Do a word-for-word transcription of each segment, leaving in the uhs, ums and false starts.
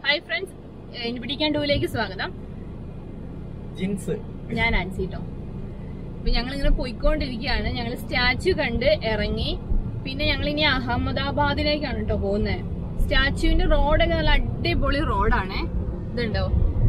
Hi friends, ഇനി പിടിക്കാൻ ടൂലേക്ക് സ്വാഗതം. ജിൻസ് ഞാൻ ആൻസിട്ടോ. അപ്പൊ ഞങ്ങൾ ഇങ്ങനെ പോയിക്കൊണ്ടിരിക്കുകയാണ്. ഞങ്ങൾ സ്റ്റാച്യു കണ്ട് ഇറങ്ങി. പിന്നെ ഞങ്ങൾ ഇനി അഹമ്മദാബാദിലേക്കാണ് കേട്ടോ പോകുന്നത്. സ്റ്റാച്യുവിന്റെ റോഡൊക്കെ നല്ല അടിപൊളി റോഡാണ്. ഇതുണ്ടോ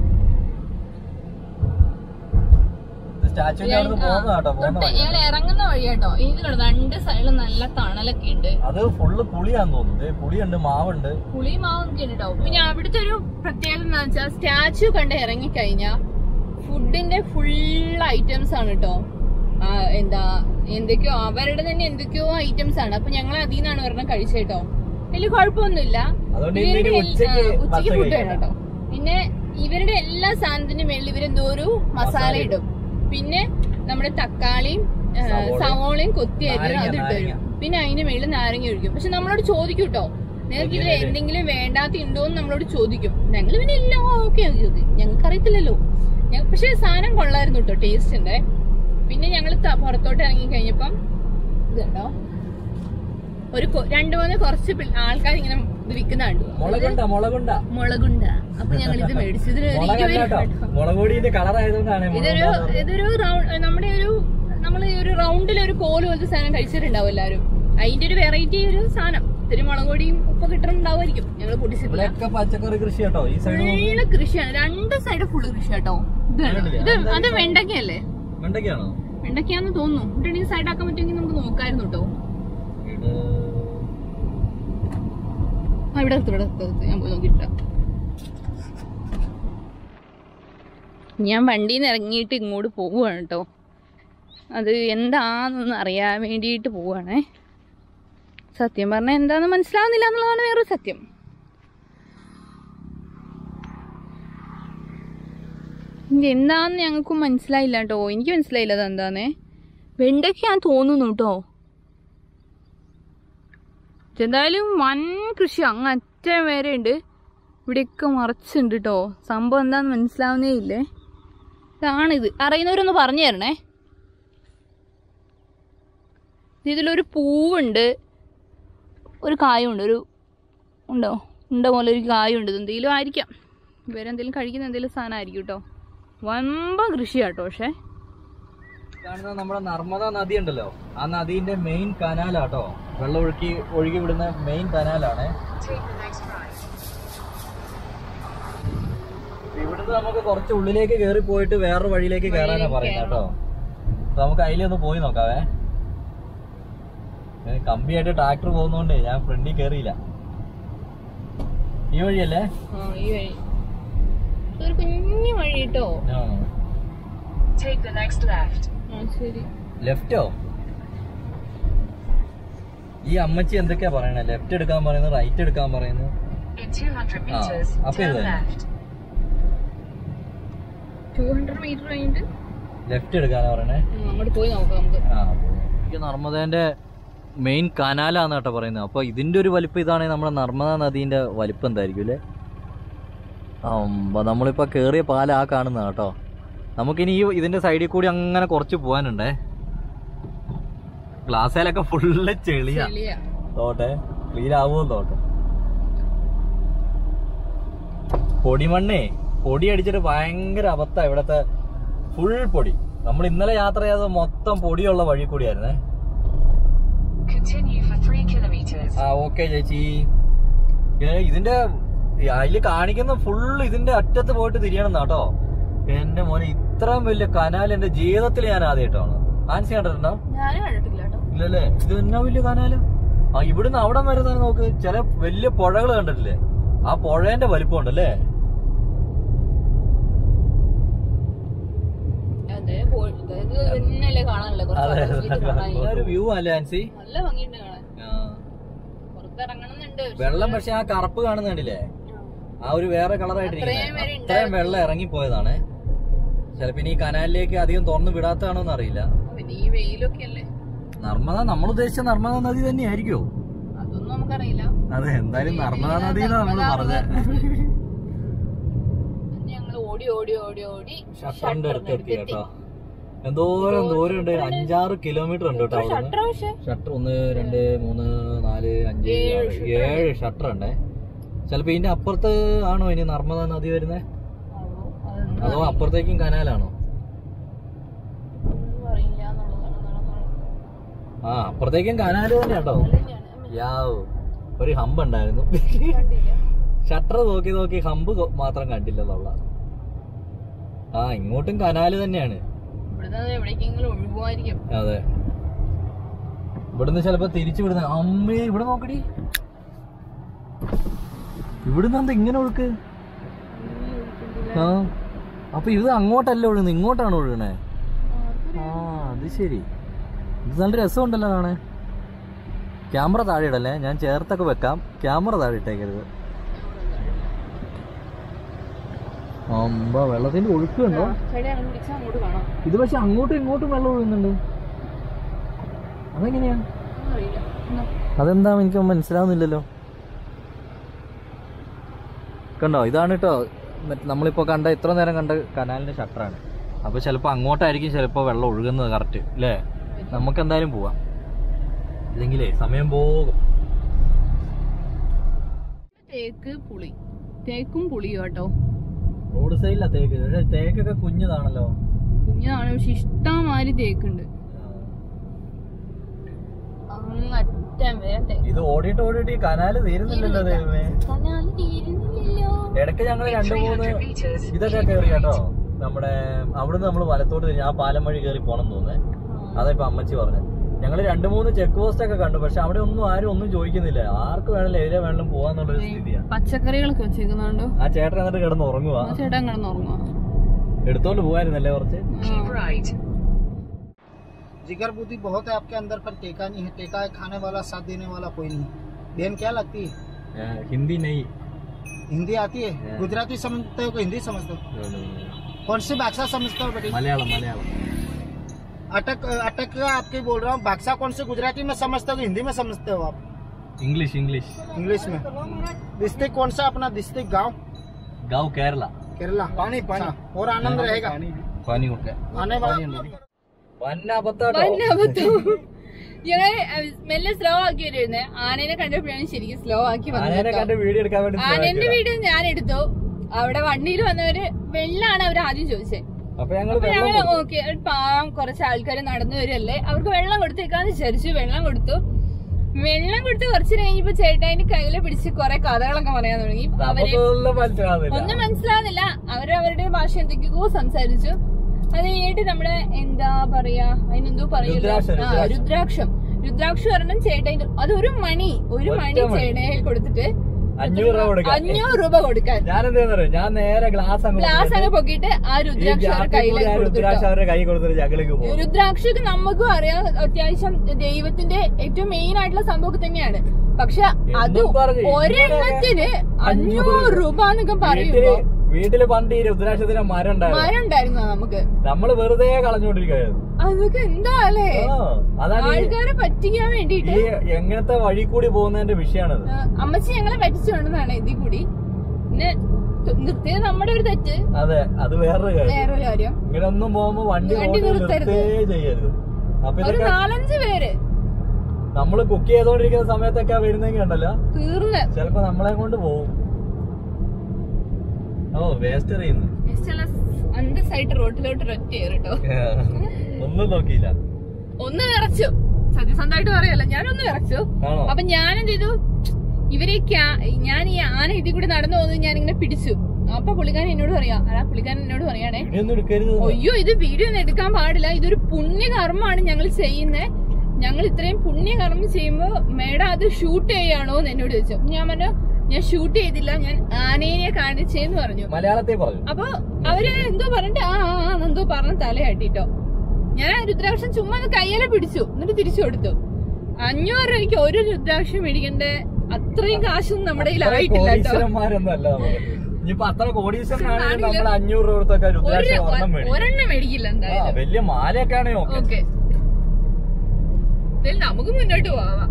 ഞങ്ങൾ ഇറങ്ങുന്ന വഴി കേട്ടോ. ഇതിലുണ്ട് രണ്ട് സൈഡിലും നല്ല തണലൊക്കെ ഉണ്ട്. അത് ഫുള്ള് പുളിയാന്ന് തോന്നുന്നു. പുളിയുണ്ട്, മാവുണ്ട്, പുളി മാവൊക്കെ ഉണ്ട് കേട്ടോ. പിന്നെ അവിടുത്തെ ഒരു പ്രത്യേകത എന്താ വെച്ചാൽ സ്റ്റാച്യു കണ്ട് ഇറങ്ങിക്കഴിഞ്ഞാ ഫുഡിന്റെ ഫുൾ ഐറ്റംസ് ആണ് കേട്ടോ. എന്താ എന്തൊക്കെയോ അവരുടെ തന്നെ എന്തൊക്കെയോ ഐറ്റംസ് ആണ്. അപ്പൊ ഞങ്ങൾ അതിൽ നിന്നാണ് ഒരെണ്ണം കഴിച്ചത് കേട്ടോ. വലിയ കുഴപ്പമൊന്നുമില്ല. ഉച്ചക്ക് ഫുഡ് വേണം കേട്ടോ. പിന്നെ ഇവരുടെ എല്ലാ സാധനത്തിന്റെ മേളിൽ ഇവരെന്തോ ഒരു മസാല ഇടും. പിന്നെ നമ്മുടെ തക്കാളിയും സവോളയും കൊത്തി അരിഞ്ഞ് അത് ഇട്ട് തരും. പിന്നെ അതിന്റെ മേളിൽ നാരങ്ങ ഒഴിക്കും. പക്ഷെ നമ്മളോട് ചോദിക്കും കേട്ടോ, നിങ്ങൾക്ക് ഇതിൽ എന്തെങ്കിലും വേണ്ടാത്ത ഉണ്ടോന്ന് നമ്മളോട് ചോദിക്കും. ഞങ്ങൾ പിന്നെ ഇല്ല, ഓക്കെ ഞങ്ങൾക്ക് അറിയത്തില്ലല്ലോ. പക്ഷെ സാധനം കൊള്ളായിരുന്നു കേട്ടോ, ടേസ്റ്റ് ഉണ്ട്. പിന്നെ ഞങ്ങൾ പുറത്തോട്ട് ഇറങ്ങി കഴിഞ്ഞപ്പം ഇതുണ്ടോ ഒരു രണ്ടു മൂന്ന് കുറച്ച് ആൾക്കാർ ഇങ്ങനെ ഇത് വിൽക്കുന്ന കണ്ടു. മുളകുണ്ട. അപ്പൊ ഞങ്ങൾ ഇത് മേടിച്ചു. ഇതൊരു ഇതൊരു നമ്മുടെ ഒരു നമ്മൾ ഒരു റൗണ്ടിലൊരു കോല് പോലത്തെ സാധനം കഴിച്ചിട്ടുണ്ടാവും എല്ലാവരും. അതിന്റെ ഒരു വെറൈറ്റി ഒരു സാധനം. ഇത്തിരി മുളക് പൊടിയും ഉപ്പ് കിട്ടുന്നുണ്ടാവുമായിരിക്കും. ഞങ്ങൾ പൊടിച്ചിട്ടില്ല. പച്ചക്കറി കൃഷി കേട്ടോ. ഫുള്ള് കൃഷിയാണ്, രണ്ട് സൈഡ് ഫുള്ള് കൃഷി കേട്ടോ. ഇത് അത് വെണ്ടക്കയല്ലേ? വെണ്ടക്കയാണോ? വെണ്ടക്കയാന്ന് തോന്നുന്നു. എന്നിട്ട് സൈഡ് ആക്കാൻ പറ്റുമെങ്കിൽ നമുക്ക് നോക്കായിരുന്നു കേട്ടോ. ഇവിടെ ഇവിടെ ഞാൻ പോയി നോക്കിട്ട. ഞാൻ വണ്ടിയിൽ നിന്ന് ഇറങ്ങിയിട്ട് ഇങ്ങോട്ട് പോവുകയാണ് കേട്ടോ. അത് എന്താണെന്നൊന്ന് അറിയാൻ വേണ്ടിയിട്ട് പോവുകയാണേ. സത്യം പറഞ്ഞാൽ എന്താന്ന് മനസ്സിലാവുന്നില്ല എന്നുള്ളതാണ് വേറൊരു സത്യം. എന്താന്ന് ഞങ്ങൾക്കും മനസ്സിലായില്ല കേട്ടോ. എനിക്ക് മനസ്സിലായില്ല അതെന്താന്നേ. വെണ്ടയ്ക്കാന്ന് തോന്നുന്നു കേട്ടോ. എന്തായാലും വൻ കൃഷി അങ്ങ് അറ്റം വരെ ഉണ്ട്. ഇവിടെയൊക്കെ മറച്ചുണ്ട് കേട്ടോ. സംഭവം എന്താന്ന് മനസ്സിലാവുന്നേ ഇല്ലേ. ഇതാണിത്. അറിയുന്നവരൊന്ന് പറഞ്ഞു തരണേ. ഇതിലൊരു പൂവുണ്ട്, ഒരു കായുണ്ട്, ഒരു ഉണ്ടോ ഉണ്ട പോലെ ഒരു കായുണ്ട്. എന്തെങ്കിലും ആയിരിക്കാം, ഇവരെന്തെങ്കിലും കഴിക്കുന്ന എന്തെങ്കിലും സാധനം ആയിരിക്കും കേട്ടോ. വമ്പ കൃഷിയാട്ടോ. പക്ഷെ കാണുന്ന നമ്മുടെ നർമ്മദ നദി ഉണ്ടല്ലോ, ആ നദീന്റെ മെയിൻ കനാലാട്ടോ. വെള്ളം ഒഴുക്കി ഒഴുകി വിടുന്ന മെയിൻ കനാലാണ്. ഇവിടുന്ന് നമുക്ക് കുറച്ച് ഉള്ളിലേക്ക് കയറി പോയിട്ട് വേറൊരു വഴിയിലേക്ക് കയറാനാ പറയുന്നത് കേട്ടോ. നമുക്ക് അതിലൊന്ന് പോയി നോക്കാവേ. കമ്പിയായിട്ട് ട്രാക്ടർ പോകുന്നോണ്ട് ഞാൻ ഫ്രണ്ടിൽ കയറിയില്ല. ഈ വഴിയല്ലേ? ഈ വഴി ഒരു കുഞ്ഞു വഴി കേട്ടോ. ലെഫ്റ്റോ? ഈ അമ്മച്ചി എന്തൊക്കെയാ പറയണേ? ലെഫ്റ്റ് എടുക്കാൻ പറയുന്നത്, റൈറ്റ് എടുക്കാൻ പറയുന്നത്. അപ്പൊ ഇത് ലെഫ്റ്റ് എടുക്കാനാ പറയണേ. നർമ്മദേന്റെ മെയിൻ കനാലാന്ന് കേട്ടോ പറയുന്നത്. അപ്പൊ ഇതിന്റെ ഒരു വലിപ്പം ഇതാണെങ്കിൽ നമ്മുടെ നർമ്മദ നദീന്റെ വലിപ്പം എന്തായിരിക്കും അല്ലേ? നമ്മളിപ്പോ കേറിയ പാല ആ കാണുന്ന കേട്ടോ. നമുക്കിനി ഈ ഇതിന്റെ സൈഡിൽ കൂടി അങ്ങനെ കുറച്ച് പോകാനുണ്ടേ. ഗ്ലാസ്സിലൊക്കെ ഫുള്ള് ചെളിയാ തോട്ടെ. ക്ലീൻ ആവുമോ തോട്ടെ. പൊടിമണ്ണേ പൊടി അടിച്ചിട്ട് ഭയങ്കര അബദ്ധ. ഇവിടത്തെ ഫുൾ പൊടി. നമ്മൾ ഇന്നലെ യാത്ര ചെയ്തത് മൊത്തം പൊടിയുള്ള വഴി കൂടിയായിരുന്നേ. ആ ഓക്കെ ചേച്ചി. ഇതിന്റെ അതില് കാണിക്കുന്ന ഫുള്ള് ഇതിന്റെ അറ്റത്ത് പോയിട്ട് തിരിയണം കേട്ടോ. എന്റെ മോനെ, ഇത്രയും വലിയ കനാൽ എന്റെ ജീവിതത്തിൽ ഞാൻ ആദ്യമായിട്ടാണ്. ആൻസി കണ്ടിട്ടുണ്ടോ? ഇല്ലല്ലേ? ഇത് എന്നാ വലിയ കനാല്. ആ ഇവിടുന്ന് അവിടെ വരെ തന്നെ നോക്ക്. ചില വലിയ പുഴകൾ കണ്ടിട്ടില്ലേ? ആ പുഴേന്റെ വലിപ്പം ഉണ്ടല്ലേ. ഒരു വ്യൂ അല്ലേ ആൻസി? വെള്ളം പക്ഷെ ആ കറുപ്പ് കാണുന്നുണ്ടല്ലേ, ആ ഒരു വേറെ കളറായിട്ടിരിക്കുന്നത്. അത്രയും വെള്ളം ഇറങ്ങിപ്പോയതാണ്. ചിലപ്പോ ഈ കനാലിലേക്ക് അധികം തുറന്നു വിടാത്തതാണോന്ന് അറിയില്ല. നർമ്മദ നമ്മൾ ഉദ്ദേശിച്ച നർമ്മദ നദി തന്നെ ആയിരിക്കുമോ? അതൊന്നും നമുക്കറിയില്ല. അതെ, എന്തായാലും നർമ്മദ നദി നമ്മള് പറഞ്ഞത്. ഞങ്ങൾ ഓടി ഓടി ഓടി ഓടി ഷട്ടറിന്റെ അടുത്തെത്തി കേട്ടോ. എന്തോരം ദൂരം ഉണ്ട്, അഞ്ചാറ് കിലോമീറ്റർ ഉണ്ട് കേട്ടോ. ഷട്ടർ ഒന്ന് രണ്ട് മൂന്ന് നാല് അഞ്ച് ഏഴ് ഷട്ടർ ഉണ്ടേ. ചിലപ്പോ ഇതിന്റെ അപ്പുറത്ത് ആണോ ഇനി നർമ്മദ നദി വരുന്നേ, അതോ അപ്പുറത്തേക്കും കനാലാണോ? ആ അപ്പുറത്തേക്കും കനാല് തന്നെ കേട്ടോ. യാവ് ഒരു ഹമ്പ് ഉണ്ടായിരുന്നു. ഷട്ടർ നോക്കി നോക്കി ഹമ്പ് മാത്രം കണ്ടില്ലെന്നുള്ള. ആ ഇങ്ങോട്ടും കനാല് തന്നെയാണ്. അതെ, ഇവിടുന്ന് ചിലപ്പോ തിരിച്ചു വിടുന്ന. അമ്മേ ഇവിടെ നോക്കടി, ഇവിടുന്ന് എന്താ ഇങ്ങനെ ഒഴുക്ക്? ആ അപ്പൊ ഇത് അങ്ങോട്ടല്ല ഒഴുകുന്നത്, ഇങ്ങോട്ടാണ് ഒഴുകണേ. ആ അത് ശരി. ഇത് നല്ല രസമുണ്ടല്ലോ കാണാൻ. ക്യാമറ താഴെ ഇടല്ലേ, ഞാൻ ചേർത്തൊക്കെ വെക്കാം. ക്യാമറ താഴെ ഇട്ടേക്കരുത്. അമ്പ വെള്ളത്തിന്റെ ഒഴുക്കുണ്ടോ ഇത്? പക്ഷെ അങ്ങോട്ടും ഇങ്ങോട്ടും വെള്ളം ഒഴുകുന്നുണ്ട്. അതെങ്ങനെയാ? അതെന്താ എനിക്ക് മനസ്സിലാവുന്നില്ലല്ലോ. കണ്ടോ, ഇതാണ് കേട്ടോ നമ്മളിപ്പോ കണ്ട ഇത്ര നേരം കണ്ട കനാലിന്റെ ഷട്ടറാണ്. അപ്പൊ ചിലപ്പോ അങ്ങോട്ടായിരിക്കും ചിലപ്പോ വെള്ളം ഒഴുകുന്നത്. കറക്റ്റ് അല്ലേ? നമുക്ക് എന്തായാലും പോവാം, ഇല്ലെങ്കിലേ സമയം പോകും. തേക്ക് പുളി, തേക്കും പുളിയോ കേട്ടോ. റോഡ് സൈഡിലാ തേക്ക്. പക്ഷെ തേക്കൊക്കെ കുഞ്ഞതാണല്ലോ. കുഞ്ഞതാണ്, പക്ഷെ ഇഷ്ടംമാതിരി തേക്കുണ്ട്. ഇത് ഓടിയിട്ട് ഓടിയിട്ട് ഈ കനാല് തീരുന്നില്ലല്ലോ ദൈവമേ. ഇടയ്ക്ക് ഞങ്ങള് രണ്ടു മൂന്ന് ഇതൊക്കെ കയറി കേട്ടോ. നമ്മുടെ അവിടുന്ന് നമ്മള് വലത്തോട്ട് തിരിഞ്ഞ് ആ പാലം വഴി കയറി പോണം തോന്നേ. അതാ ഇപ്പൊ അമ്മച്ചി പറഞ്ഞത്. ഞങ്ങള് രണ്ടു മൂന്ന് ചെക്ക് പോസ്റ്റ് ഒക്കെ കണ്ടു. പക്ഷെ അവിടെ ഒന്നും ആരും ഒന്നും ചോദിക്കുന്നില്ല. ആർക്ക് വേണല്ലോ എതിരെ വേണം പോവാന്നുള്ളൊരു സ്ഥിതിയാണ്. പച്ചക്കറികളൊക്കെ വെച്ചേക്കുന്നുണ്ടോ? ആ ചേട്ടൻ എന്നിട്ട് കിടന്ന് ഉറങ്ങുവാ. ചേട്ടൻ കിടന്ന് ഉറങ്ങുവാ. എടുത്തോണ്ട് പോവായിരുന്നല്ലേ കുറച്ച്. जिगर बुद्धि बहुत है आपके अंदर, पर टेका नहीं है. टेका है खाने वाला, साथ देने वाला कोई नहीं. बहन क्या लगती है? हिंदी नहीं. हिंदी आती है? गुजराती समझते हो कि हिंदी समझते हो? कौन सी भाषा समझते हो बेटी? मलयालम. मलयालम अटक अटक आपके बोल रहा हूँ. भाषा कौन सी गुजराती में समझते हो कि हिंदी में समझते हो आप? इंग्लिश. इंग्लिश इंग्लिश में. डिस्ट्रिक्ट कौन सा अपना डिस्ट्रिक्ट? गाँव? गाँव केरला. केरला. पानी पानी और आनंद रहेगा. पानी होगा आने वाला മെല്ലെ സ്ലോ ആക്കി വരുന്നേ. ആനേനെ കണ്ടപ്പോഴാണ് ശരിക്കും സ്ലോ ആക്കി വന്നത്. വീഡിയോ എടുക്കാൻ വേണ്ടി ആനേന്റെ വീഡിയോ ഞാൻ എടുത്തു. അവിടെ വണ്ടിയിൽ വന്നവര് വെള്ളാണ് അവർ ആദ്യം ചോദിച്ചത്. അപ്പൊ ഞങ്ങള് നോക്കി പാവം കുറച്ച് ആൾക്കാർ നടന്നു വരുമല്ലേ, അവർക്ക് വെള്ളം കൊടുത്തേക്കാന്ന് വിചാരിച്ചു. വെള്ളം കൊടുത്തു. വെള്ളം കൊടുത്ത് കുറച്ച് കഴിഞ്ഞപ്പോ ചേട്ടായിന് കയ്യില് പിടിച്ച് കുറെ കഥകളൊക്കെ പറയാൻ തുടങ്ങി. അവര് ഒന്നും മനസ്സിലാകുന്നില്ല. അവരവരുടെ ഭാഷ എന്തൊക്കെയോ സംസാരിച്ചു. അത് കഴിഞ്ഞിട്ട് നമ്മുടെ എന്താ പറയാ, അതിനെന്തോ പറയല്ലോ, ആ രുദ്രാക്ഷം. രുദ്രാക്ഷം പറഞ്ഞ ചേട്ടായി അതൊരു മണി ഒരു മണി ചേട്ടയിൽ കൊടുത്തിട്ട് അഞ്ഞൂറ് രൂപ കൊടുക്കാൻ. ഞാൻ നേരെ ഗ്ലാസ് ഗ്ലാസ് അങ്ങ് പൊക്കിയിട്ട് ആ രുദ്രാക്ഷം കയ്യിലേക്ക്. രുദ്രാക്ഷക്ക് നമുക്കും അറിയാം അത്യാവശ്യം ദൈവത്തിന്റെ ഏറ്റവും മെയിൻ ആയിട്ടുള്ള സംഭവം തന്നെയാണ്. പക്ഷെ അത് ഒരെണ്ണത്തിന് അഞ്ഞൂറ് രൂപ എന്നൊക്കെ പറയുമ്പോ വീട്ടില് പണ്ട് ഈ രുദ്രാക്ഷത്തിന് മരം ഉണ്ടായിരുന്നു. നമുക്ക് നമ്മള് വെറുതെ കളഞ്ഞോണ്ടിരിക്കുകയായിരുന്നു. അതൊക്കെ എന്താ അല്ലേ, ആൾക്കാരെ പറ്റിക്കാൻ വേണ്ടിട്ട് എങ്ങനത്തെ വഴി കൂടി പോകുന്നതിന്റെ വിഷയമാണത്. അമ്മച്ചി ഞങ്ങളെ പറ്റിച്ചുകൊണ്ടെന്നാണ് ഇതിൽ കൂടി. പിന്നെ നിർത്തിയത് നമ്മുടെ ഒരു തെറ്റ്. അതെ, അത് വേറൊരു കാര്യം. വേറൊരു കാര്യം ഇങ്ങനെ ഒന്നും പോകുമ്പോ വണ്ടി നിർത്തരുത്, ചെയ്യരുത്. അപ്പൊ ഒരു നാലഞ്ച് പേര് നമ്മള് കുക്ക് ചെയ്തോണ്ടിരിക്കുന്ന സമയത്തൊക്കെ വരുന്നെങ്കിൽ ഉണ്ടല്ലോ തീർന്ന് ചിലപ്പോ നമ്മളെ കൊണ്ട് പോകും. ഓ വേസ്റ്റ് എറിയുന്നു. അന്തസ്സായിട്ട് റോട്ടിലോട്ട് ഒറ്റ കേട്ടോ. ഒന്നും നോക്കിയില്ല. ഒന്ന് ഇറച്ചു, സത്യസന്ധമായിട്ട് പറയല്ല, ഞാനൊന്ന് ഇറച്ചു. അപ്പൊ ഞാൻ എന്ത് ചെയ്തു, ഇവരെ ഞാൻ ഈ ആന ഇതിൽ കൂടി നടന്നു പോകുന്നത് ഞാനിങ്ങനെ പിടിച്ചു. അപ്പൊ പുള്ളിക്കാരൻ എന്നോട് പറയാ, ആ പുള്ളിക്കാരൻ എന്നോട് പറയാണേ, അയ്യോ ഇത് വീഡിയോ ഒന്നും എടുക്കാൻ പാടില്ല, ഇതൊരു പുണ്യകർമ്മമാണ് ഞങ്ങൾ ചെയ്യുന്നത്. ഞങ്ങൾ ഇത്രയും പുണ്യകർമ്മം ചെയ്യുമ്പോ മേഡം അത് ഷൂട്ട് ചെയ്യാണോ എന്ന് എന്നോട് ചോദിച്ചു. ഞാൻ പറഞ്ഞു ഞാൻ ഷൂട്ട് ചെയ്തില്ല, ഞാൻ ആനയെ കാണിച്ചേന്ന് പറഞ്ഞു. മലയാളത്തിൽ പറഞ്ഞു. അപ്പൊ അവര് എന്തോ പറഞ്ഞിട്ട് ആ ആ എന്തോ പറഞ്ഞ തലയാട്ടിട്ടോ. ഞാൻ രുദ്രാക്ഷം ചുമ്മാ കയ്യിലെ പിടിച്ചു, എന്നിട്ട് തിരിച്ചു കൊടുത്തു. അഞ്ഞൂറ് രൂപയ്ക്ക് ഒരു രുദ്രാക്ഷം മേടിക്കണ്ട അത്രയും കാശൊന്നും നമ്മുടെ കയ്യിലായിട്ടില്ല കേട്ടോ. ഒരെണ്ണം മേടിക്കില്ല എന്തായാലും. വലിയ മാലയൊക്കെ ആണെങ്കിൽ ഓക്കെ, നമുക്ക് മുന്നോട്ട് പോവാം.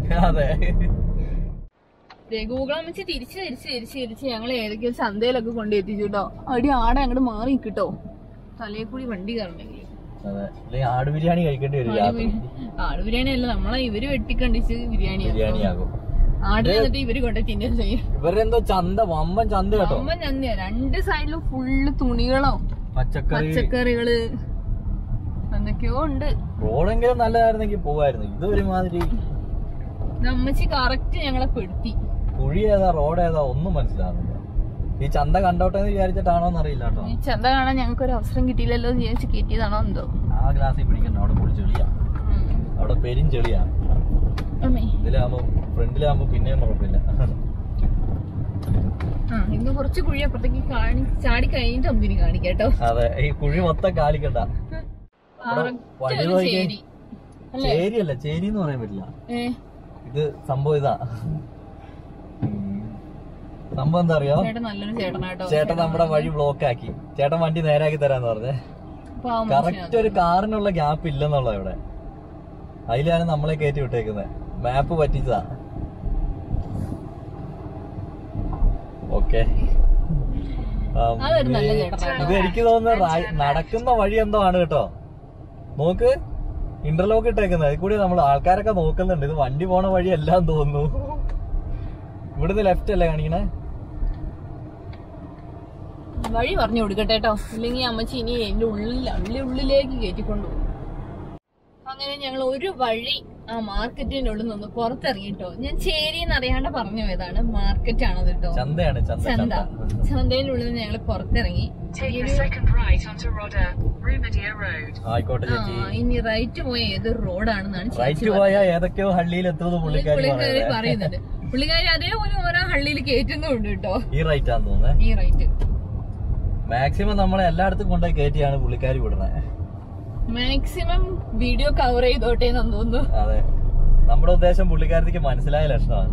ഗൂഗിൾ അമ്മച്ച് തിരിച്ച് തിരിച്ച് തിരിച്ച് തിരിച്ച് ഞങ്ങൾ ഏതൊക്കെയോ ചന്തയിലൊക്കെ കൊണ്ടെത്തിച്ചു കേട്ടോ. അടി ആടെ അങ്ങോട്ട് മാറി കിട്ടോ, തലയിൽ കൂടി വണ്ടി കയറണമെങ്കിൽ. ആട് ബിരിയാണി കഴിക്കേണ്ടി വരും. ആട് ബിരിയാണി അല്ല, നമ്മളെ ഇവര് വെട്ടിക്കണ്ടിച്ച് ബിരിയാണി. ആടിനെ എന്നിട്ട് ഇവര് കൊണ്ട് തിന്നുകയും ചെയ്യും. ഇവരെന്തോ ചന്ത വമ്പൻ ചന്ത കേട്ടോ. വമ്പൻ ചന്തയാ. രണ്ട് സൈഡിലും ഫുള്ള് തുണികളോ പച്ചക്കറി പച്ചക്കറികള് എന്തൊക്കെയോ ഉണ്ട്. റോഡെങ്കിലും നല്ലതായിരുന്നെങ്കിൽ പോവായിരുന്നു. ഇത് ഒരുമാതിരി നമ്മച്ചി കറക്റ്റ് ഞങ്ങളെ പെടുത്തി. കുഴി ഏതാ റോഡ് ഏതാ ഒന്നും മനസ്സിലാവുന്നില്ല. ഈ ചന്ത കണ്ടോട്ടെ എന്ന് വിചാരിച്ചിട്ടാണോന്ന് അറിയില്ല കേട്ടോ. ഈ ചന്ത കാണാൻ ഞങ്ങൾക്ക് ഒരു അവസരം കിട്ടിയില്ലല്ലോ എന്ന് വിചാരിച്ച് കയറ്റിയതാണോ എന്തോ. ആ ഗ്ലാസ്സിൽ പിടിക്കണ്ട, അവിടെ പൊടി ചെളിയാ, അവിടെ പെരും ചെളിയാ. ഇതിലാകുമ്പോ ഫ്രണ്ടിലാകുമ്പോ പിന്നെയും കുഴപ്പമില്ല. ഇന്ന് കുറച്ച് കുഴി അപ്പുറത്തേക്ക് ചാടി കഴിഞ്ഞിട്ട് നമുക്ക് കാണിക്കാട്ടോ. അതെ, ഈ കുഴി മൊത്തം കാലിക്കണ്ട. ചേരിയല്ല, ചേരി എന്ന് പറയാൻ പറ്റില്ല. ഇത് സംഭവം ഇതാ. സംഭവം എന്താ അറിയോ, ചേട്ടൻ നമ്മുടെ വഴി ബ്ലോക്ക് ആക്കി. ചേട്ടൻ വണ്ടി നേരാക്കി തരാന്ന് പറഞ്ഞേ. കറക്റ്റ് ഒരു കാറിനുള്ള ഗ്യാപ്പ് ഇല്ലെന്നുള്ള ഇവിടെ. അതിലാണ് നമ്മളെ കയറ്റി വിട്ടേക്കുന്നത്. മാപ്പ് പറ്റിച്ചതാ. ഓക്കെ, ഇത് എനിക്ക് തോന്നുന്നത് നടക്കുന്ന വഴി എന്തോ ആണ് കേട്ടോ. നോക്ക്, ഇന്റർലോക്ക് ഇട്ടേക്കുന്നത്. അതിൽ കൂടി നമ്മൾ ആൾക്കാരൊക്കെ നോക്കുന്നുണ്ട്. ഇത് വണ്ടി പോണ വഴി എല്ലാം തോന്നുന്നു. ഇവിടുന്ന് ലെഫ്റ്റ് അല്ലേ കാണിക്കണേ? വഴി പറഞ്ഞു കൊടുക്കട്ടെ കേട്ടോ, ഇല്ലെങ്കിൽ അമ്മച്ചി ഇനി എന്റെ ഉള്ളിൽ ഉള്ളി ഉള്ളിലേക്ക് കയറ്റിക്കൊണ്ടുപോകും. അങ്ങനെ ഞങ്ങൾ ഒരു വഴി ആ മാർക്കറ്റിന്റെ ഉള്ളിൽ നിന്ന് പുറത്തിറങ്ങിട്ടോ. ഞാൻ ചേരിന്ന് അറിയാണ്ട് പറഞ്ഞു പോയതാണ്. മാർക്കറ്റ് ആണത് കേട്ടോ, ചന്തയാണ്. ചന്ത. ചന്തയുടെ ഉള്ളിൽ നിന്ന് ഞങ്ങള് പുറത്തിറങ്ങി. ഇനി റൈറ്റ് പോയ ഏതൊരു റോഡാണെന്നാണ് ഏതൊക്കെയോ ഹള്ളിയിൽ എത്തുന്നത് പുള്ളിക്കാരി പറയുന്നുണ്ട്. പുള്ളിക്കാരി അതേപോലെ ഓരോ ഹള്ളിയിൽ കയറ്റുന്നുണ്ട് കേട്ടോ. ഈ റൈറ്റ് ആണെന്ന് തോന്നുന്നത്. ഈ റൈറ്റ് മാക്സിമം നമ്മളെ എല്ലായിടത്തും കൊണ്ടുപോയി കയറ്റിയാണ് പുള്ളിക്കാരി വിടുന്നത്. മാക്സിമം വീഡിയോ കവർ ചെയ്തോട്ടെ എന്ന് തോന്നുന്നു. അതെ, നമ്മുടെ ഉദ്ദേശം പുള്ളിക്കാരത്തേക്ക് മനസ്സിലായ ലക്ഷണമാണ്.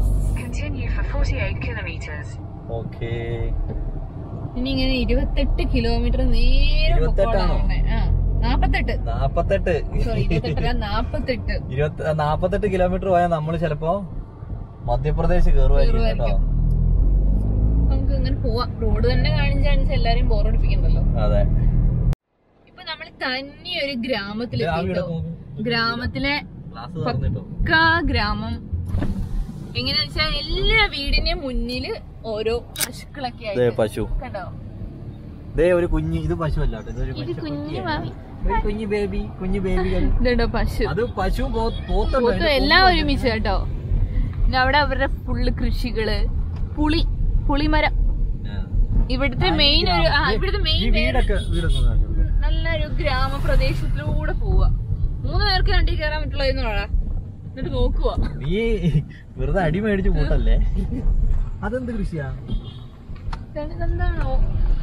ഓക്കേ, ഇനി ഇങ്ങനെ ഇരുപത്തെട്ട് കിലോമീറ്റർ നേരെ നാപ്പത്തെട്ട് നാപ്പത്തെട്ട് സോറി ഇരുപത്തെട്ടല്ല നാപ്പത്തെട്ട് ഇരുപത്തി നാപ്പത്തെട്ട് കിലോമീറ്റർ പോയാൽ നമ്മള് ചിലപ്പോ മധ്യപ്രദേശ് കയറുമായിരിക്കും. നമുക്ക് ഇങ്ങനെ പോവാം. റോഡ് തന്നെ കാണിച്ചാണിച്ച് എല്ലാരെയും ബോറടിപ്പിക്കണ്ടല്ലോ. അതെ, ഇപ്പൊ നമ്മൾ തന്നെ ഒരു ഗ്രാമത്തിലെത്തിട്ടോ. ഗ്രാമത്തിലെ പക്കാ ഗ്രാമം. എങ്ങനെയാ വെച്ചാൽ എല്ലാ വീടിന്റെ മുന്നില് ഓരോ പശുക്കളൊക്കെ ആയിട്ട്. പശു കണ്ടോ? ഒരു കുഞ്ഞ്, ഇത് പശു അല്ല, കുഞ്ഞു ബേബി, കുഞ്ഞു ബേബികൾ. ഇതുണ്ടോ പശു? അത് പശു പോത്തും എല്ലാം ഒരുമിച്ച് കേട്ടോ. പിന്നെ അവിടെ അവരുടെ ഫുള്ള് കൃഷികള്, പുളി പുളിമരം. ഇവിടുത്തെ മെയിൻ ഒരു ഇവിടുത്തെ മെയിൻ നല്ലൊരു ഗ്രാമപ്രദേശത്തിലൂടെ പോവാ. മൂന്ന് പേർക്ക് വണ്ടി കയറാൻ പറ്റുള്ളൂ എന്നോടാ. എന്നിട്ട് നോക്കുവാ. നീ വെറുതെ അടി മേടിച്ചു കൂട്ടല്ലേ? അതെന്ത് കൃഷിയാ? എന്താണോ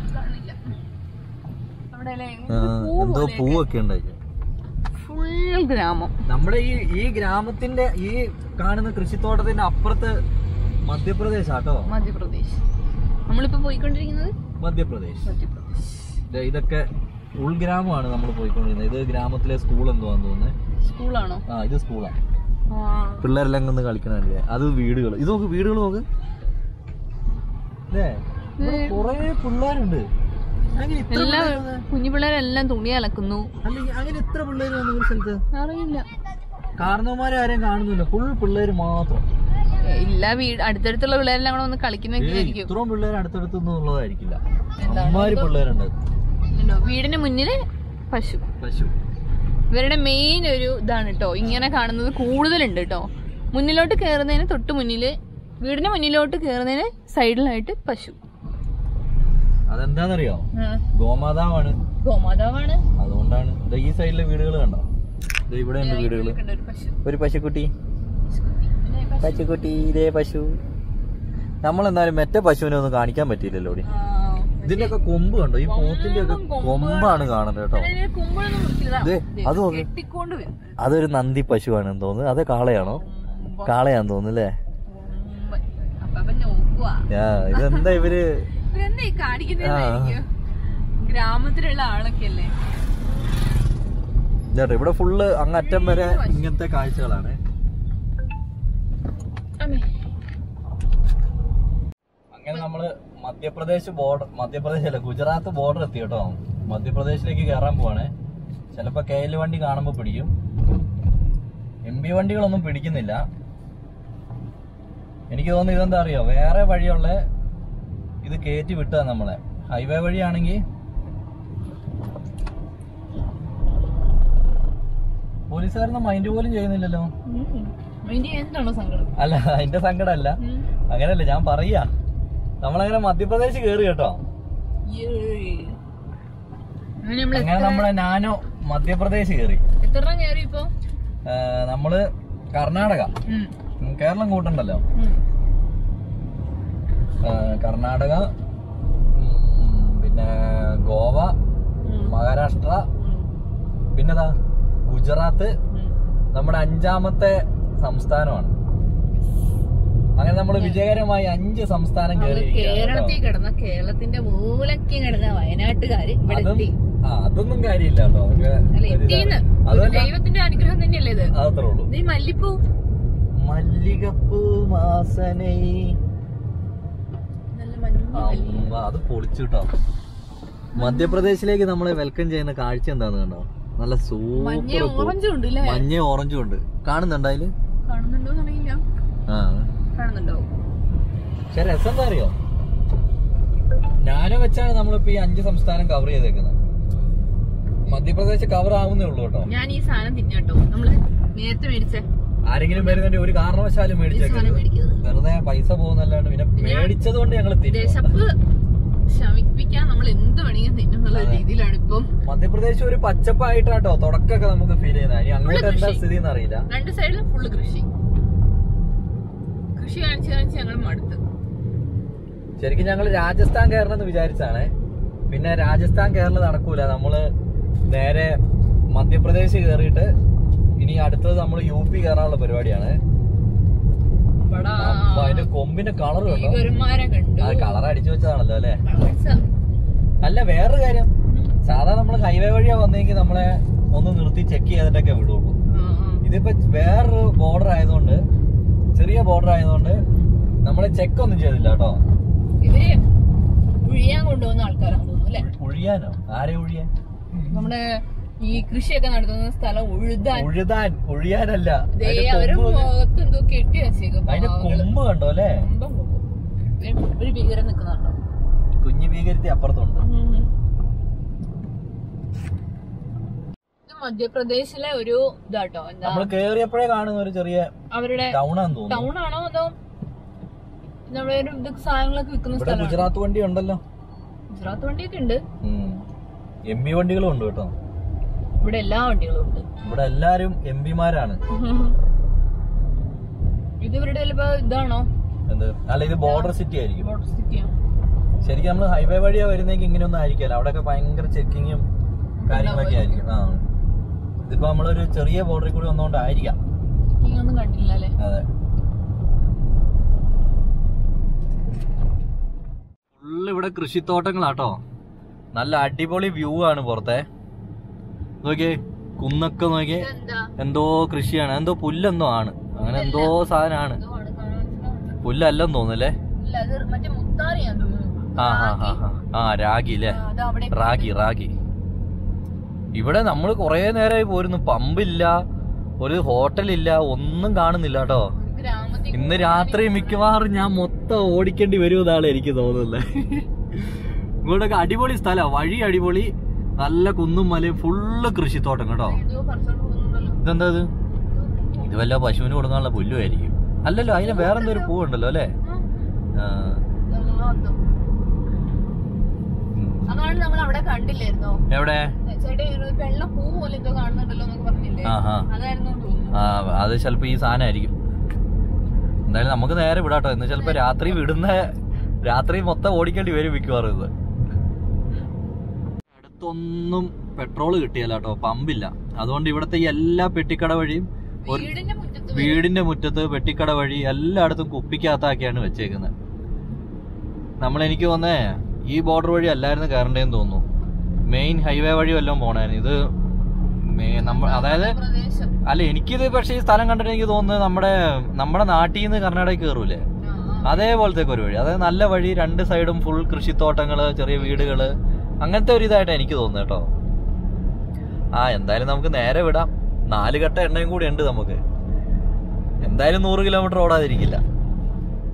എന്തോ പൂവൊക്കെ ഉണ്ടായി. ഫുൾ ഗ്രാമം. നമ്മുടെ ഈ ഈ ഗ്രാമത്തിന്റെ ഈ കാണുന്ന കൃഷിത്തോട്ടത്തിന്റെ അപ്പുറത്ത് മധ്യപ്രദേശ് ആട്ടോ. മധ്യപ്രദേശ് നമ്മളിപ്പോ പോയിക്കൊണ്ടിരിക്കുന്നത് മധ്യപ്രദേശ്. ഇതൊക്കെ ഉൾഗ്രാമമാണ് നമ്മൾ പോയിക്കൊണ്ടിരിക്കുന്നത്. ഇത് ഗ്രാമത്തിലെ സ്കൂൾ എന്തുവാന്ന് തോന്നുന്നത്. സ്കൂളാണോ? ആ, ഇത് സ്കൂളാണ്. പിള്ളേരെല്ലാം ഒന്ന് കളിക്കണല്ലേ. അത് വീടുകൾ. ഇത് നോക്ക്, വീടുകൾ നോക്ക്. കൊറേ പിള്ളേരുണ്ട്. കുഞ്ഞു പിള്ളേരെല്ലാം തുണി അലക്കുന്നു. അങ്ങനെ എത്ര പിള്ളേര് വന്നു ഒരു സ്ഥലത്ത് അറിയില്ല. കാരണവന്മാരെ ആരെയും കാണുന്നില്ല, ഫുൾ പിള്ളേര് മാത്രം. ഇല്ല, വീട് അടുത്തടുത്തുള്ള പിള്ളേരെല്ലാം കൂടെ ഒന്ന് കളിക്കുന്നതായിരിക്കും. ഇത്രയും പിള്ളേർ അടുത്തടുത്തുള്ളതായിരിക്കില്ല. അമ്മമാര് പിള്ളേരുണ്ട്. വീടിന് മുന്നില് പശു. പശു ഇവരുടെ മെയിൻ ഒരു ഇതാണ് കേട്ടോ. ഇങ്ങനെ കാണുന്നത് കൂടുതലുണ്ട് കേട്ടോ. മുന്നിലോട്ട് കേറുന്നതിന് തൊട്ട് മുന്നില്, വീടിന് മുന്നിലോട്ട് കേറുന്നതിന് സൈഡിലായിട്ട് പശു. അതെന്താന്നറിയോ? ഗോമാതാവാണ്. ഗോമാതാവാണ്. അതുകൊണ്ടാണ്. ഈ സൈഡിലെ വീടുകൾ കണ്ടോ? ഇവിടെ ഉണ്ട് വീടുകള്. ഒരു പശുക്കുട്ടി, പശുക്കുട്ടി, ഇതേ പശു. നമ്മളെന്നാലും മറ്റേ പശുവിനെ ഒന്നും കാണിക്കാൻ പറ്റിയില്ലല്ലോ. ഇതിന്റെ ഒക്കെ കൊമ്പ് കണ്ടോ? ഈ പോത്തിന്റെ ഒക്കെ കൊമ്പാണ് കാണുന്നത് കേട്ടോ. അത് നോക്ക്, അതൊരു നന്ദി പശുവാണെന്ന് തോന്നുന്നു. അത് കാളയാണോ? കാളയാന്ന് തോന്നുന്നു അല്ലേ? ഇതെന്താ ഇവര് ഗ്രാമത്തിലുള്ള ആളൊക്കെ അല്ലേ? ഇവിടെ ഫുള്ള് അങ്ങറ്റം വരെ ഇങ്ങനത്തെ കാഴ്ചകളാണ്. അങ്ങനെ നമ്മള് മധ്യപ്രദേശ് ബോർഡർ, മധ്യപ്രദേശ് അല്ല ഗുജറാത്ത് ബോർഡർ എത്തി കേട്ടോ. മധ്യപ്രദേശിലേക്ക് കയറാൻ പോവാണ്. ചിലപ്പോ കെ എൽ വണ്ടി കാണുമ്പോ പിടിക്കും. എം ബി വണ്ടികളൊന്നും പിടിക്കുന്നില്ല. എനിക്ക് തോന്നുന്നു ഇതെന്താ അറിയോ, വേറെ വഴിയുള്ള ഇത് കയറ്റി വിട്ടതാ നമ്മളെ. ഹൈവേ വഴിയാണെങ്കിൽ പോലീസുകാരൊന്നും മൈൻഡ് പോലും ചെയ്യുന്നില്ലല്ലോ. അല്ല, അതിന്റെ സങ്കടമല്ല, അങ്ങനെയല്ല ഞാൻ പറയാ. നമ്മളങ്ങനെ മധ്യപ്രദേശ് കേറി കേട്ടോ. അങ്ങനെ നമ്മളെ നാനോ മധ്യപ്രദേശ് കേറി. നമ്മള് കർണാടക, കേരളം കൂട്ടണ്ടല്ലോ. കർണാടക, പിന്നെ ഗോവ, മഹാരാഷ്ട്ര, പിന്നെതാ ഗുജറാത്ത് നമ്മുടെ അഞ്ചാമത്തെ സംസ്ഥാനമാണ്. അങ്ങനെ നമ്മൾ വിജയകരമായി അഞ്ച് സംസ്ഥാനം കേരളത്തിൽ കിടന്ന കേരളത്തിന്റെ മൂലയ്ക്ക് കിടന്ന വയനാട്ടുകാര് അതൊന്നും കാര്യമില്ല കേട്ടോ. ദൈവത്തിന്റെ അനുഗ്രഹം തന്നെയല്ലേ ഇത്. അതത്രേ ഉള്ളൂ. മല്ലിപ്പൂ മല്ലികപ്പൂ മാസനൈ അത് പൊളിച്ചു കേട്ടോ. മധ്യപ്രദേശിലേക്ക് നമ്മളെ വെൽക്കം ചെയ്യുന്ന കാഴ്ച എന്താന്ന് കണ്ടോ? നല്ല സൂപ്പർ മഞ്ഞ ഓറഞ്ചും ഉണ്ട്. കാണുന്നുണ്ടോ അതില്? ആ പക്ഷെ രസം എന്താ അറിയോ, നാനോ വെച്ചാണ് നമ്മളിപ്പോ ഈ അഞ്ച് സംസ്ഥാനം കവർ ചെയ്തേക്കുന്നത്. മധ്യപ്രദേശ് കവർ ആവുന്നേ ഉള്ളൂ കേട്ടോ. ഞാൻ ഈ സാധനം തിന്നട്ടോ, നമ്മള് നേരത്തെ മേടിച്ച ആരെങ്കിലും വരുന്നുണ്ട് ഒരു കാരണവശാലും മേടിച്ചേക്കുന്നത്, വെറുതെ പൈസ പോകുന്നല്ലാണ്ട്. പിന്നെ മേടിച്ചത് കൊണ്ട് ഞങ്ങള് ശമിപ്പിക്കാൻ നമ്മൾ എന്ത് വേണമെങ്കിലും തിന്നുള്ള രീതിയിലാണ് ഇപ്പം. മധ്യപ്രദേശ് ഒരു പച്ചപ്പായിട്ടാട്ടോ തുടക്കമൊക്കെ നമുക്ക് ഫീൽ ചെയ്യുന്നത്. ഇനി അങ്ങോട്ട് എന്താ സ്ഥിതി എന്ന് അറിയില്ല. രണ്ട് സൈഡിലും ഫുള്ള് കൃഷി കൃഷി കാണിച്ച് കാണിച്ച് ഞങ്ങൾ മടുത്ത്. ശരിക്കും ഞങ്ങൾ രാജസ്ഥാൻ കയറണം എന്ന് വിചാരിച്ചാണ്. പിന്നെ രാജസ്ഥാൻ കേരളം നടക്കൂല, നമ്മള് നേരെ മധ്യപ്രദേശ് കയറിയിട്ട് ഇനി അടുത്തത് നമ്മൾ യു പി കയറാനുള്ള പരിപാടിയാണ്. അപ്പൊ അതിന്റെ കൊമ്പിന്റെ കളർ കണ്ടോ? അത് കളർ അടിച്ചു വെച്ചതാണല്ലോ അല്ലെ. അല്ല വേറൊരു കാര്യം, സാധാരണ നമ്മള് ഹൈവേ വഴിയാ വന്നെങ്കിൽ നമ്മളെ ഒന്ന് നിർത്തി ചെക്ക് ചെയ്തിട്ടൊക്കെ വിടുള്ളൂ. ഇതിപ്പോ വേറൊരു ബോർഡർ ആയതുകൊണ്ട്, ചെറിയ ബോർഡർ ആയതുകൊണ്ട് നമ്മളെ ചെക്ക് ഒന്നും ചെയ്തില്ല കേട്ടോ. ഇവര് ഉഴിയാൻ കൊണ്ടുപോകുന്ന ആൾക്കാരാണ് തോന്നുന്നു അല്ലെ. ഉഴിയാനോ? ആരെ ഉഴിയാൻ? നമ്മുടെ ഈ കൃഷിയൊക്കെ നടത്തുന്ന സ്ഥലം ഉഴുതാൻ. ഉഴുതാൻ ഉഴിയാനല്ല, കെട്ടി വെച്ചേക്കും. അതിന്റെ കൊമ്പ് കണ്ടോ അല്ലെ? ഒരു ഭീകരം നിക്കുന്നുണ്ടോ? കുഞ്ഞു ഭീകരത്തി അപ്പുറത്തുണ്ട്. മധ്യപ്രദേശിലെ ഒരു ഇതാട്ടോ. നമ്മൾ കേറിയപ്പോഴേ കാണുന്ന ഒരു ചെറിയ അവരുടെ ടൗൺ ആണെന്ന് തോന്നുന്നു. ടൗൺ ആണോ അതോ നമ്മളെ ഒരു സാധനങ്ങളൊക്കെ വിൽക്കുന്ന സ്ഥലം? ഗുജറാത്ത് വണ്ടി ഉണ്ടല്ലോ. ഗുജറാത്ത് വണ്ടിയൊക്കെ ഉണ്ട്, എം പി വണ്ടികളും ഉണ്ട് കേട്ടോ. ഇവിടെ എല്ലാ വണ്ടികളും ഉണ്ട്. ഇവിടെ എല്ലാരും എം പിമാരാണ്. ഇത് ഇവരുടെ ചിലപ്പോ ഇതാണോ എന്ത്? അല്ല, ഇത് ബോർഡർ സിറ്റി ആയിരിക്കും. ബോർഡർ സിറ്റിയാണ് ശരിക്കും. നമ്മള് ഹൈവേ വഴിയാ വരുന്നെങ്കിൽ ഇങ്ങനെയൊന്നും ആയിരിക്കില്ല. അവിടെയൊക്കെ ഭയങ്കര ചെക്കിങ്ങും കാര്യങ്ങളൊക്കെ ആയിരിക്കും. ആ ഇതിപ്പോ നമ്മളൊരു ചെറിയ ബോർഡറിൽ കൂടി വന്നോണ്ടായിരിക്കാം. അതെ, ഫുള്ള് ഇവിടെ കൃഷിത്തോട്ടങ്ങളാട്ടോ. നല്ല അടിപൊളി വ്യൂ ആണ് പുറത്തെ. നോക്കിയേ, കുന്നൊക്കെ നോക്കിയേ, എന്തോ കൃഷിയാണ്, എന്തോ പുല്ലെന്തോ ആണ്, അങ്ങനെ എന്തോ സാധനമാണ്. പുല്ലല്ലെന്ന് തോന്നുന്നല്ലേ. ആ ഹാ ഹാ ഹാ ആ രാഗി അല്ലേ, റാഗി റാഗി. ഇവിടെ നമ്മൾ കൊറേ നേരമായി പോരുന്നു. പമ്പില്ല, ഒരു ഹോട്ടലില്ല, ഒന്നും കാണുന്നില്ല കേട്ടോ. ഇന്ന് രാത്രി മിക്കവാറും ഞാൻ മൊത്തം ഓടിക്കേണ്ടി വരുമെന്നാണ് എനിക്ക് തോന്നുന്നത്. ഇങ്ങോട്ടൊക്കെ അടിപൊളി സ്ഥലം, വഴി അടിപൊളി, നല്ല കുന്നും മലയും, ഫുള്ള് കൃഷിത്തോട്ടം കേട്ടോ. ഇതെന്താ ഇത്? ഇത് വല്ല പശുവിന് കൊടുക്കാനുള്ള പുല്ലുമായിരിക്കും. അല്ലല്ലോ, അതിന് വേറെന്തോ ഒരു പൂവുണ്ടല്ലോ അല്ലേ. എവിടെ? ആ അത് ചിലപ്പോ ഈ സാധനമായിരിക്കും. എന്തായാലും നമുക്ക് നേരെ വിടാട്ടോ. ഇന്ന് ചിലപ്പോ രാത്രി വിടുന്ന, രാത്രി മൊത്തം ഓടിക്കേണ്ടി വരും മിക്കവാറും. ഇത് അടുത്തൊന്നും പെട്രോള് കിട്ടിയല്ല കേട്ടോ, പമ്പില്ല. അതുകൊണ്ട് ഇവിടത്തെ ഈ എല്ലാ പെട്ടിക്കട വഴിയും, വീടിന്റെ മുറ്റത്ത് പെട്ടിക്കട വഴി എല്ലായിടത്തും കുപ്പിക്കകത്താക്കിയാണ് വെച്ചേക്കുന്നത്. നമ്മളെനിക്ക് തോന്നേ ഈ ബോർഡർ വഴി അല്ലായിരുന്നു കയറേണ്ടതെന്ന് തോന്നുന്നു. മെയിൻ ഹൈവേ വഴി വല്ലതും പോണായിരുന്നു. ഇത് നമ്മ അതായത് അല്ല, എനിക്കിത് പക്ഷേ ഈ സ്ഥലം കണ്ടിട്ട് എനിക്ക് തോന്നുന്നത് നമ്മുടെ നമ്മുടെ നാട്ടിൽ നിന്ന് കർണാടക കയറൂലേ, അതേപോലത്തേക്ക് ഒരു വഴി. അതായത് നല്ല വഴി, രണ്ട് സൈഡും ഫുൾ കൃഷിത്തോട്ടങ്ങള്, ചെറിയ വീടുകള്, അങ്ങനത്തെ ഒരു ഇതായിട്ടാണ് എനിക്ക് തോന്നുന്നത് കേട്ടോ. ആ എന്തായാലും നമുക്ക് നേരെ വിടാം. നാല് ഘട്ട എണ്ണയും കൂടി ഉണ്ട് നമുക്ക്. എന്തായാലും നൂറ് കിലോമീറ്റർ ഓടാതിരിക്കില്ല.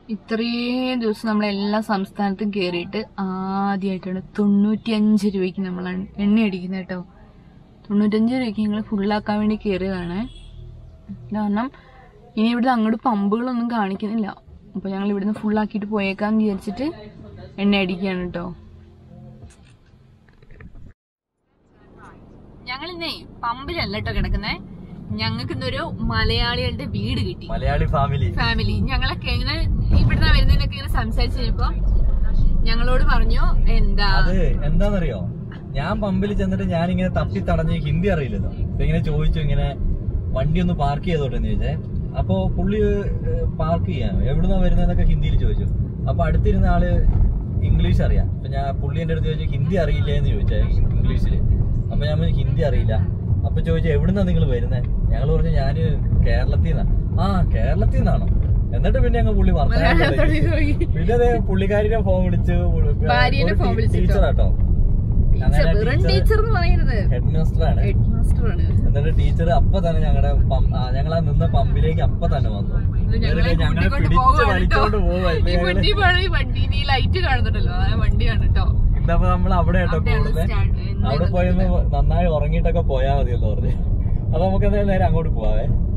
ഇത്രയും ദിവസം നമ്മൾ എല്ലാ സംസ്ഥാനത്തും കയറിയിട്ട് ആദ്യമായിട്ടാണ് തൊണ്ണൂറ്റിയഞ്ച് രൂപയ്ക്ക് നമ്മൾ എണ്ണ അടിക്കുന്നത് കേട്ടോ. തൊണ്ണൂറ്റഞ്ച് രൂപയ്ക്ക് ഞങ്ങൾ ഫുള്ളാക്കാൻ വേണ്ടി കയറിയതാണ്. കാരണം ഇനി ഇവിടുന്ന് അങ്ങോട്ട് പമ്പുകളൊന്നും കാണിക്കുന്നില്ല. അപ്പൊ ഞങ്ങൾ ഇവിടുന്ന് ഫുള്ളാക്കിയിട്ട് പോയേക്കാന്ന് വിചാരിച്ചിട്ട് എണ്ണ അടിക്കുകയാണ് കേട്ടോ. ഞങ്ങൾ ഇന്നേ പമ്പിലല്ല കേട്ടോ കിടക്കുന്നേ. ഞങ്ങൾക്ക് ഇന്നൊരു മലയാളികളുടെ വീട് കിട്ടി. മലയാളി ഫാമിലി ഫാമിലി ഞങ്ങളൊക്കെ ഇങ്ങനെ ഇവിടുന്ന് വരുന്നതിനൊക്കെ ഇങ്ങനെ സംസാരിച്ചു കഴിഞ്ഞപ്പോ ഞങ്ങളോട് പറഞ്ഞു എന്താ അത് എന്താന്നറിയോ, ഞാൻ പമ്പിൽ ചെന്നിട്ട് ഞാനിങ്ങനെ തപ്പി തടഞ്ഞ് ഹിന്ദി അറിയില്ലല്ലോ. അപ്പൊ ഇങ്ങനെ ചോദിച്ചു, ഇങ്ങനെ വണ്ടി ഒന്ന് പാർക്ക് ചെയ്തോട്ടെന്ന് ചോദിച്ചേ. അപ്പൊ പുള്ളി പാർക്ക് ചെയ്യാൻ എവിടുന്നാ വരുന്നതെന്നൊക്കെ ഹിന്ദിയിൽ ചോദിച്ചു. അപ്പൊ അടുത്തിരുന്ന ആള് ഇംഗ്ലീഷ് അറിയാം. അപ്പൊ ഞാൻ പുള്ളി എന്റെ അടുത്ത് ചോദിച്ചു ഹിന്ദി അറിയില്ലേ എന്ന് ചോദിച്ചേ ഇംഗ്ലീഷില്. അപ്പൊ ഞാൻ ഹിന്ദി അറിയില്ല. അപ്പൊ ചോദിച്ചു എവിടുന്നാ നിങ്ങൾ വരുന്നത്? ഞങ്ങൾ പറഞ്ഞു ഞാന് കേരളത്തിൽ നിന്നാ. ആ കേരളത്തിൽ നിന്നാണോ? എന്നിട്ട് പിന്നെ ഞങ്ങൾ പുള്ളി വർത്തമാനം പിന്നെ അതെ പുള്ളിക്കാരിനെ ഫോൺ വിളിച്ചു. ടീച്ചറാട്ടോ, ഹെഡ് മാസ്റ്ററാണ്. എന്നിട്ട് ടീച്ചർ അപ്പൊ തന്നെ ഞങ്ങളുടെ ഞങ്ങളാ നിന്ന പമ്പിലേക്ക് അപ്പൊ തന്നെ വന്നു. ഞങ്ങളെ പിടിച്ച് വലിച്ചോണ്ട് പോവുക. ഇന്നപ്പോ നമ്മൾ അവിടെ കേട്ടോ കൂടുതൽ അവിടെ പോയി നന്നായി ഉറങ്ങിയിട്ടൊക്കെ പോയാൽ മതി എന്ന് പറഞ്ഞു. അപ്പൊ നമുക്ക് എന്തായാലും നേരെ അങ്ങോട്ട് പോവാവേ.